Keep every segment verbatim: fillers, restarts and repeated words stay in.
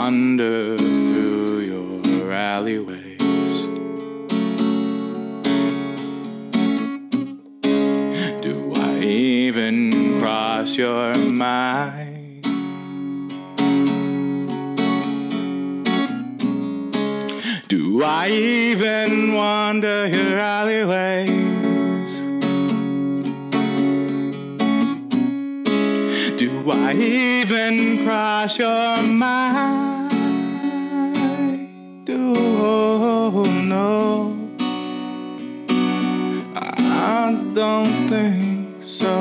wander through your alleyways? Do I even cross your mind? Do I even wander your alleyways? Do I even cross your mind? Oh no, I don't think so.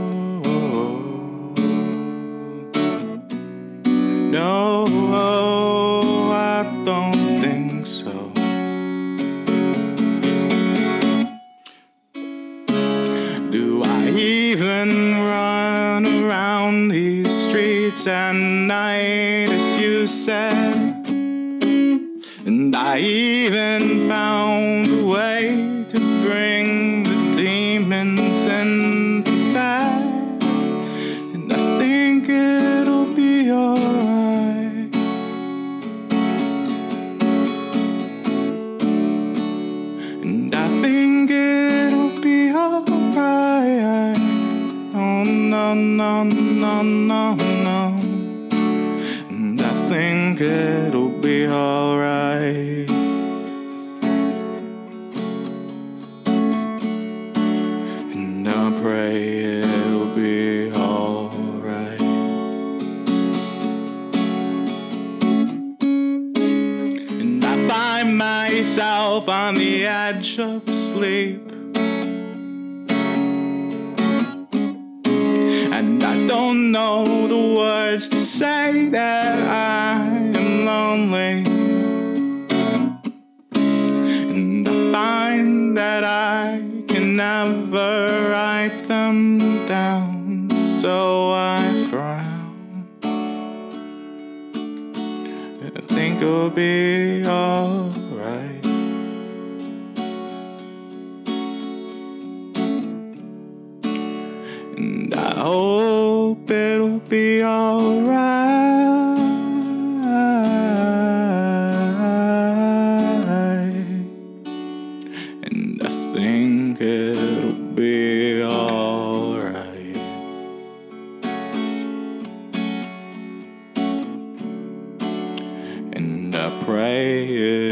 No, I don't think so. Do I even run around these streets at night, as you said? And I even found a way to bring the demons into bed. And I think it'll be alright. And I think it'll be alright. Oh no, no, no, no, no. And I think it'll be alright. And I pray it'll be alright. And I find myself on the edge of sleep, and I don't know the words to say that I am lonely. And I find that I can never write them down, so I frown. I think it'll be alright. And I hope it'll be alright. And I think it'll be alright. And I pray it